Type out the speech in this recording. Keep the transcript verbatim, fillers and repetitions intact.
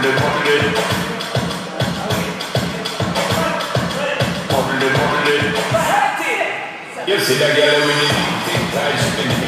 it, bubble it. Bubble it, bubble it. You see that girl with the big thick thighs,